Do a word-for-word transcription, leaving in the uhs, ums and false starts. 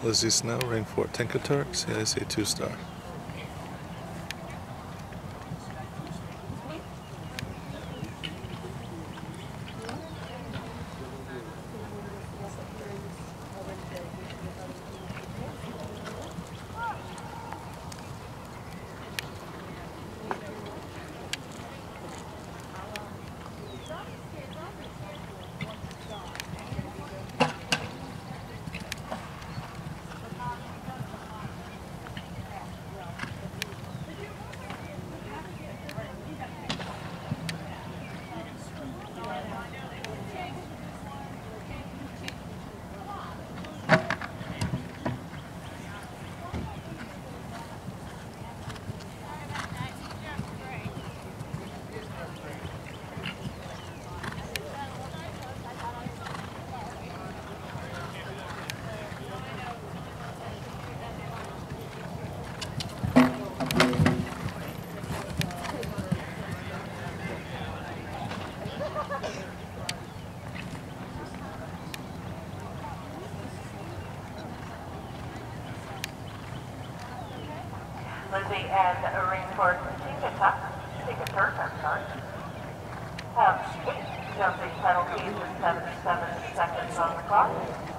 Lizzie Snow, Rainford Tinker Turk, C I C two star. Lizzie and Rainford Tinker Turk, Tinker Turk, I'm sorry, have eight jumping penalties with seventy-seven seconds on the clock.